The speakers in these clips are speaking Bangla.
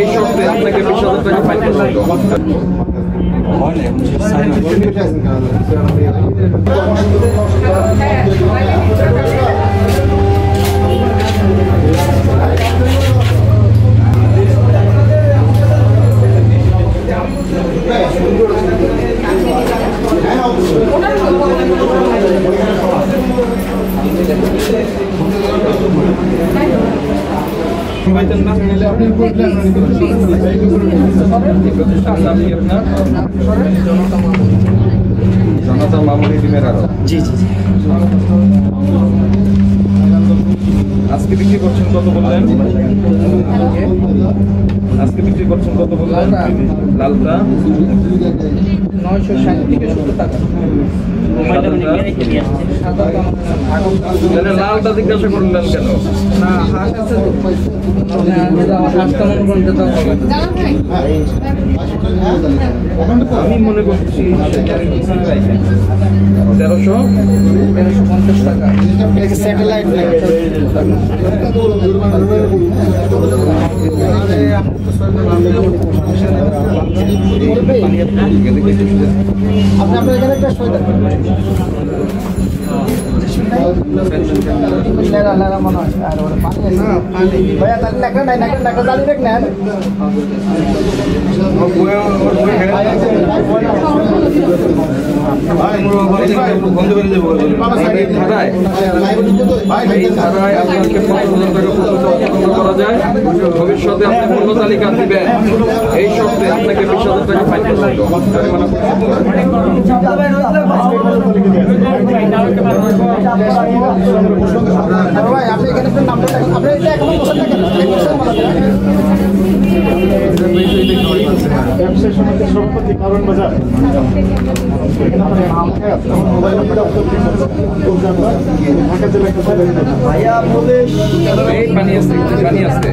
এই শর্তে আপনাকে 20,000 টাকা ফাইন করতে জি জি আজকে বিক্রি করছেন কত বললেন? আজকে বিক্রি করছেন কত বললেন? লালটা 960 থেকে 70 টাকা। লালটা জিজ্ঞাসা করলেন কেন? না হাঁস আছে তো হাঁসটা মনে করেন যেটা আমি মনে করছি 1350 টাকা। স্যাটেলাইট আপনার এখানে একটা মনে হয় আর পানি ভাইয়া তাহলে একটা নাই একটা জালি দেখ নেন ভবিষ্যতে আপনি মূল্য তালিকা দিবেন এই শর্তে আপনাকে 20,000 টাকা ফাইন করতে ভাই আপনি এখানে নামটা আপনি এটা এখনো বসে থাকেন ব্যবসায়ী সমিতির সভাপতি কারণ বাজার ঢাকা জেলা ভাইয়া প্রদেশ পানি আছে পানি আছে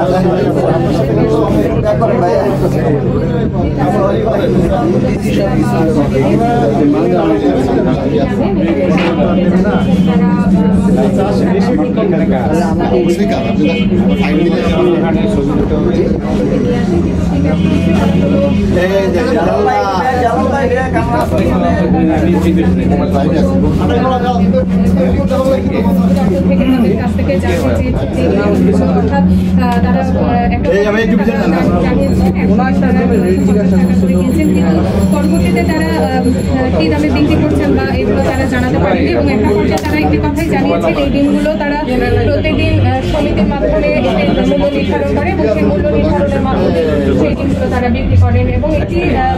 পরবর্তীতে তারা কি দামে বিক্রি করছেন বা এগুলো তারা জানাতে পারেনি এবং একটা পর্যায়ে তারা একটি কথাই জানিয়েছেন এই ডিমগুলো তারা প্রত্যেকদিন সমিতির মাধ্যমে মূল্য নির্ধারণ করে এবং সেই মূল্য নির্ধারণের মাধ্যমে সেই ডিমগুলো তারা বিক্রি করেন এবং এটি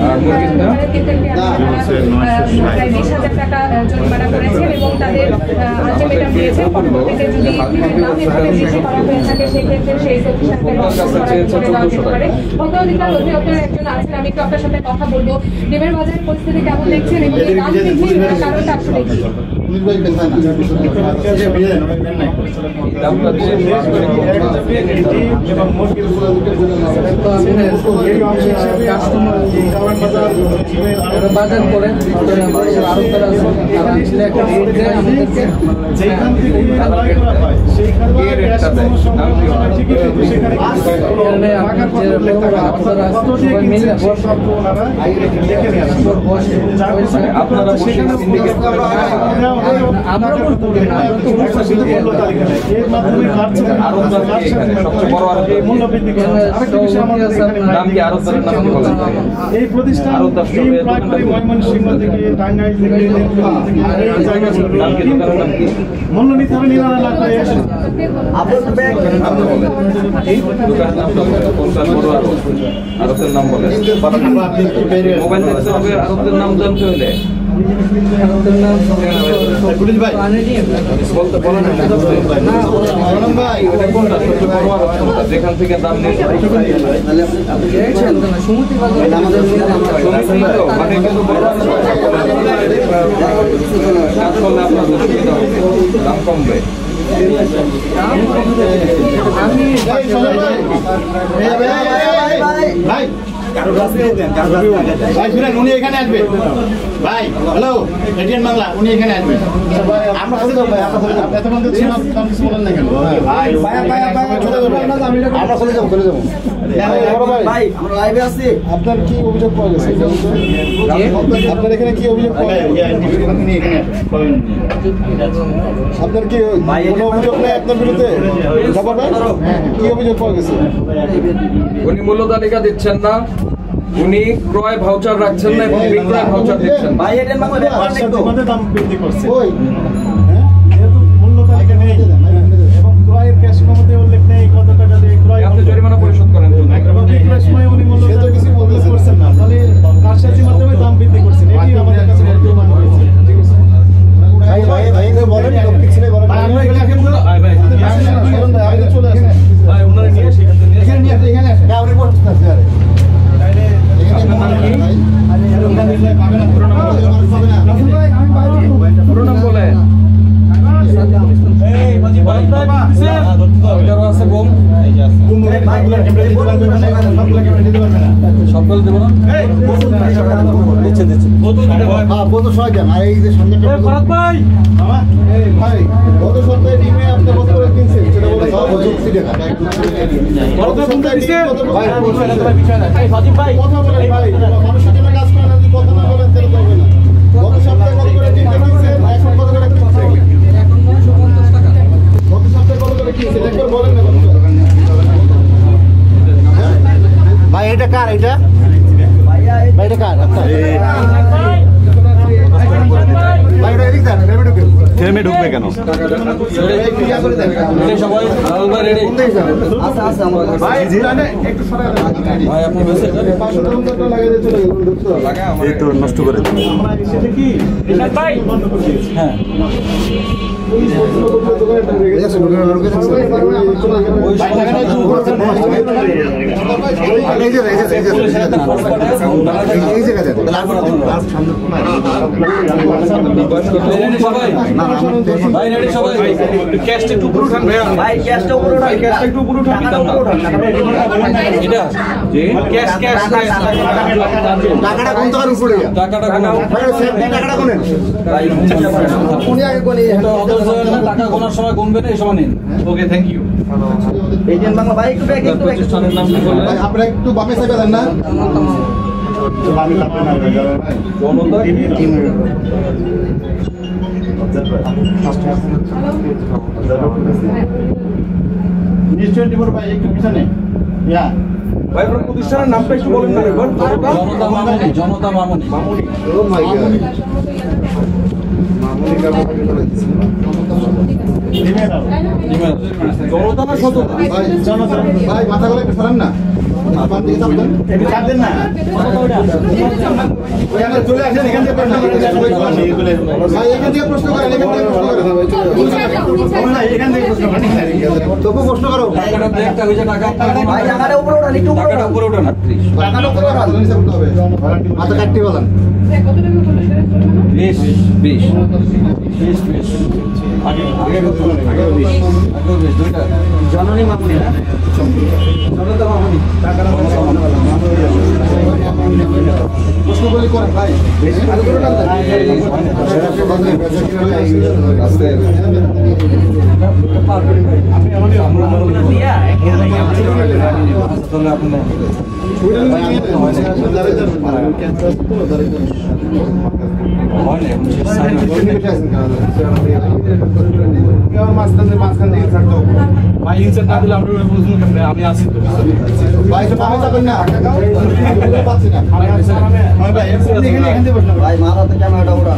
প্রায় 20,000 টাকা জরিমানা করেছেন এবং তাদের আলটিমেটাম দিয়েছেন পরবর্তীতে যদি এভাবে বেশি করা হয়ে থাকে সেক্ষেত্রে সেই প্রতিষ্ঠানকে করে ভোক্তা অধিকার অধিদপ্তরের একজন আছেন আমি একটু আপনার সাথে কথা বলবো ডিমের বাজারের পরিস্থিতি কেমন দেখছেন এবং এই দাম বৃদ্ধির কারণটা আসলে কি বাজার করে আপনারা আমরা এই প্রতিষ্ঠান ময়মনসিংহ থেকে টাঙ্গাইল থেকে মূল্য নির্ধারণ না করে আরতের নাম বলে মোবাইল দেখতে হবে আরতের নাম জানতে হলে যেখান থেকে দাম নিয়ে মানে কিন্তু কাজ করলে আপনার সুবিধা হবে দাম কমবে ভাই ভাই শুনেন, উনি এখানে আসবে। ভাই হ্যালো, এটিএন বাংলা, উনি এখানে আসবে। আমরা চলে যাবো ভাই, আমরা চলে যাবো। এতক্ষণ তো ছিল, আপনি কিছু বলেন না কেন? ভাই চলে যাবো, আমরা চলে যাবো, চলে যাবো। ভাই আমরা লাইভে আছি। আপনার কি অভিযোগ পাওয়া গেছে? আপনার এখানে কি অভিযোগ পাওয়া গেছে? আপনার কি কোনো অভিযোগ নেই আপনার বিরুদ্ধে? কি অভিযোগ পাওয়া গেছে? উনি মূল্য তালিকা দিচ্ছেন না, উনি ক্রয় ভাউচার রাখছেন না এবং বিক্রয় ভাউচার দিচ্ছেন। ভাই এটা আমাদের দাম বৃদ্ধি করছে। ওই যেহেতু মূল্য তালিকা নেই এবং ক্রয়ের ক্যাশ মেমোতে উল্লেখ নেই কত টাকা দিয়ে ক্রয়, আপনি জরিমানা পরিশোধ করেন তো এবং বিক্রয়ের সময় উনি মূল্য তালিকা কিছু উল্লেখ করছেন না, তাহলে কারসাজির মাধ্যমে দাম বৃদ্ধি করছেন। এটি আমাদের কাছে প্রমাণ হয়েছে। ঠিক আছে ভাই, ভাই ভাই বলেন, টপিক ছিল বলেন। ভাই আমরা এখানে ভাই ভাই আমি চলে আসেন ভাই, ওনারে নিয়ে এখানে নিয়ে আসেন, এখানে আসেন। হ্যাঁ উনি বলছেন না স্যার, তাইলে এখানে ভাই আরে ওখানে দিলে পাবে না, পুরো নাম পাবে না। পুরো নাম বলে এই মাঝি ভাই ওইটারও আছে বোম, ভাই বাংলা ক্যামেরা দিতে পারবে না, বাংলা ক্যামেরা দিতে পারবে না। সবগুলো দেবো না। দিচ্ছে হ্যাঁ বলতো সবাই জান। আর এই যে সন্ধ্যাটা ফরাদ ভাই মামা, এই ভাই গত সপ্তাহে টিমে আপনি কত করে কিনছেন সেটা বলে দাও। 75 টাকা গত সপ্তাহে দিছে ভাই, বিষয় না ভাই। সাজিব ভাই কথা বলেন ভাই, মানুষের জন্য কাজ করেন, যদি কথা না বলেন তাহলে তো হবে না। গত সপ্তাহে কত করে টিমে কিনছেন, এখন কত করে কিনছেন? এখন 950 টাকা। গত সপ্তাহে কত করে কিনছেন একবার বলেন না। ভাই এটা কার? এটা ভাই এটা কার? আচ্ছা ভাই এটা এদিক দেন, ফেরমে ঢুকবে কেন? সবাই রেডি। আচ্ছা আচ্ছা ভাই জানে একটু সরে ভাই আপনি মেসেজ 500 টাকা লাগিয়ে দিয়ে চলে গেল। এই তো নষ্ট করে দিল। আমরা সেটা কি ভাই বন্ধ করে দিয়েছি। হ্যাঁ ভাই রেডি সবাই। ক্যাশটা একটু উপরে উঠান ভাইয়া। ভাই ক্যাশটা উপরে উঠান, ক্যাশটা একটু উপরে উঠান, টাকাটা উপরে উঠান। এটা জি ক্যাশ ক্যাশ টাকাটা কোন টাকার উপরে? টাকাটা কোন ভাই সেফটি টাকাটা কোন? ভাই কোনি আগে কোনি টাকা গোনার সময় গুনবে না, এই সময় নিন। Okay thank you. Agent Bangla ভাই একটু ব্যাক একটু প্রতিষ্ঠানের নাম কি বললেন? ভাই আপনারা একটু বামে সাইডে দেন না। বামে তাপে না জনতা নিশ্চয় টিমর ভাই একটু পিছনে ইয়া ভাই আপনার প্রতিষ্ঠানের নামটা একটু বলেন না একবার। জনতা মামুনি, জনতা মামুনি। মামুনি ও মাই গড মামুনি কা জনতা না সততা? ভাই জনতা ভাই মাথা গলা একটু সরান না। আপনি দিকে তাপেন একটু চাপ দেন না। ওই আমরা চলে আসেন, এখান থেকে প্রশ্ন করেন। ভাই এখান থেকে প্রশ্ন করেন, এখান থেকে প্রশ্ন করেন। না এখান থেকে প্রশ্ন করেন। তবু প্রশ্ন করো। টাকাটা একটা হইছে টাকা। ভাই টাকাটা উপরে ওঠান, একটু উপরে টাকাটা উপরে উঠান। টাকাটা উপরে ওঠান। মাথা কাটতে বলেন। কত টাকা বলে সেটা 20 20 আগে আগে 20 দুইটা জননী মামুনি না জনতা মামুনি টাকাটা প্রশ্ন বলি করেন ভাই। আর করে টান দেন। আছে আপনি আমাদের আমরা দিয়া এখানে তাহলে আপনি ভাই ইনসেট না দিলে আমরা বুঝুন কেমনে আমি আছি তো ভাই তো পাবে যাবেন না পাচ্ছি না ভাই ভাই এখানে এখানে বসনা ভাই মাথা তো ক্যামেরাটা উড়ান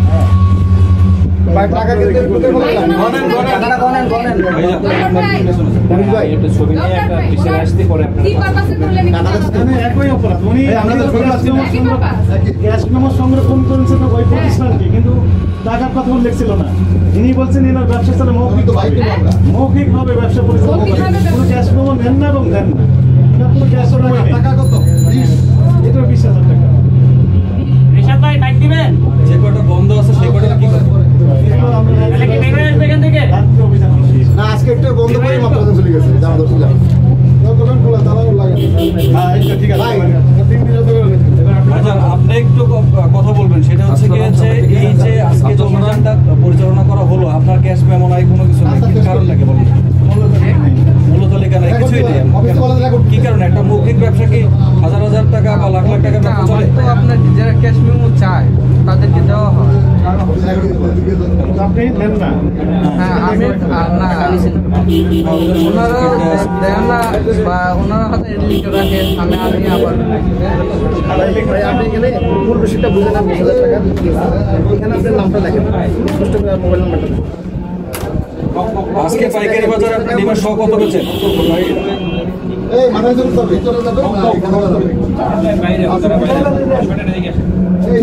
ভাই টাকা দিতে ঢুকে বলেন টাকাটা গনেন ভাই একটা ছবি নিয়ে একটা পিছে আসতে পরে কি পারপাসে করলেন? একই অপরাধ উনি আমরা তো ছবি আসছে ক্যাশ মেমো সংরক্ষণ করেছে তো ওই প্রতিষ্ঠানটি, কিন্তু টাকার কথা উল্লেখ ছিল না। ইনি বলছেন এনার ব্যবসা চলে মৌখিকভাবে ব্যবসা পরিচালনা করেন, কোনো ক্যাশ মেমো নেন না এবং দেন না। কোনো ক্যাশ টাকা কত? এটা 20,000 টাকা। রিশাদ ভাই টাইট দিবেন? যে কটা বন্ধ আছে সেই কটা কি করব? এগুলো আমরা তাহলে কি বের হয়ে এখান থেকে? রাত্রি অভিযান করছি। না আজকে একটু বন্ধ করে মাত্র চলে গেছে জামা দর্শক দোকান খোলা তালাও লাগে। হ্যাঁ এটা ঠিক আছে ভাই একটু কথা বলবেন, সেটা হচ্ছে কি যে এই যে আজকে যে অভিযানটা পরিচালনা করা হলো, আপনার ক্যাশ মেমো নাই, কোনো কিছু নাই, কি কারণ লাগে বলেন? মূল তালিকা নাই, কিছুই নেই। কি কারণে? একটা মৌখিক ব্যবসা কি হাজার হাজার টাকা বা লাখ লাখ টাকার ব্যবসা চলে? তো আপনার যারা ক্যাশ মেমো চায় তাদেরকে দেওয়া হয়। আপনি নেন না? হ্যাঁ, আমি না ওনারা দেন না, বা ওনারা হাতে লিখে রাখেন, আমি আবার আপনি এখানে মূল বিষয়টা বুঝে নেন, 20,000 টাকা এখানে আপনার নামটা লেখেন, কষ্ট করে মোবাইল নাম্বারটা দেন। আজকে পাইকারি বাজারে আপনি ডিমের শখ কত বেচেন? এই মাথায় ধরে যাবে, চলে যাবে এই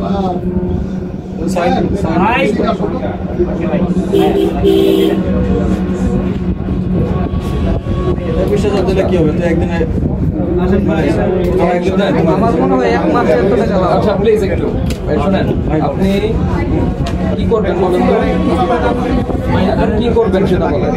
বিশ্বাস দিলে কি হবে? তো একদিনে আমার মনে হয় 1 মাসে এত টাকা লাভ। আচ্ছা প্লিজ একটু শুনেন, আপনি কি করবেন বলেন তো? এখন কি করবেন সেটা বলেন।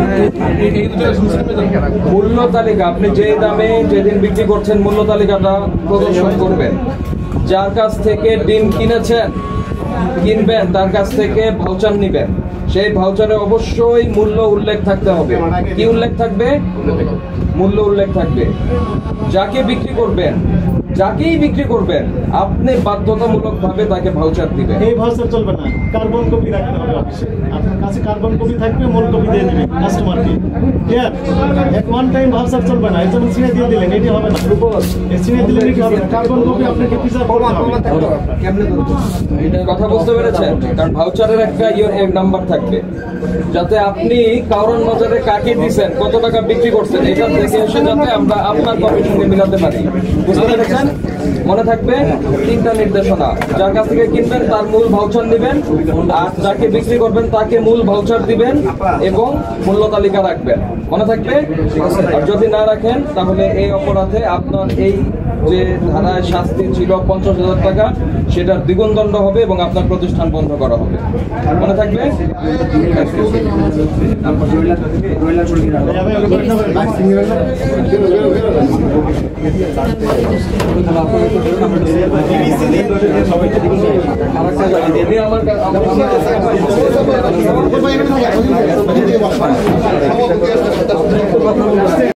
মূল্য তালিকা আপনি যে দামে যেদিন বিক্রি করছেন মূল্য তালিকাটা প্রদর্শন করবেন। যার কাছ থেকে ডিম কিনবেন তার কাছ থেকে ভাউচার নিবেন। সেই ভাউচারে অবশ্যই মূল্য উল্লেখ থাকতে হবে। কি উল্লেখ থাকবে? মূল্য উল্লেখ থাকবে। যাকেই বিক্রি করবেন আপনি বাধ্যতামূলক ভাবে তাকে ভাউচার দিবেন। এই ভাউচার চলবে না, কার্বন কপি রাখতে হবে অফিসে। আপনার কাছে কার্বন কপি থাকবে, মূল কপি দিয়ে দিবেন কাস্টমারকে। ক্লিয়ার? এক ওয়ান টাইম ভাউচার চলবে না। এই যেমন চিনে দিয়ে দিলেন, এটি হবে না। এই চিনে দিলে কি হবে? কার্বন কপি আপনাকে প্রিজার্ভ করতে হবে। কথা বুঝতে পেরেছেন? কারণ ভাউচারের একটা নাম্বার থাকবে, যাতে আপনি কারণ বাজারে কাকে দিচ্ছেন, কত টাকা বিক্রি করছেন, এটা দেখে এসে যাতে আমরা আপনার কপির সঙ্গে মিলাতে পারি। বুঝতে পেরেছেন? মনে থাকবে 3টা নির্দেশনা। যার কাছ থেকে কিনবেন তার মূল ভাউচার দিবেন, আর যাকে বিক্রি করবেন তাকে মূল ভাউচার দিবেন এবং মূল্য তালিকা রাখবেন। মনে থাকবে? আর যদি না রাখেন তাহলে এই অপরাধে আপনার এই যে ধারায় শাস্তি ছিল 50,000 টাকা, সেটার দ্বিগুণ দণ্ড হবে এবং আপনার প্রতিষ্ঠান বন্ধ করা হবে। মনে থাকবে? আমার